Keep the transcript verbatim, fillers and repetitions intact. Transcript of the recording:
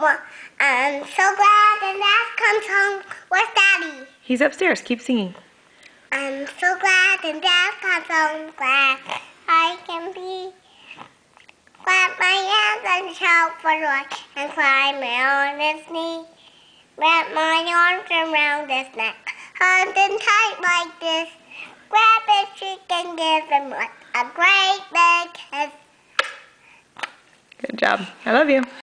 Well, I'm so glad that Dad comes home. Where's Daddy? He's upstairs. Keep singing. I'm so glad that Dad comes home. Glad I can be. Clap my hands and shout for joy and climb on his knee. Wrap my arms around his neck, hold him tight like this. Grab his cheek and give him a great big kiss. Good job. I love you.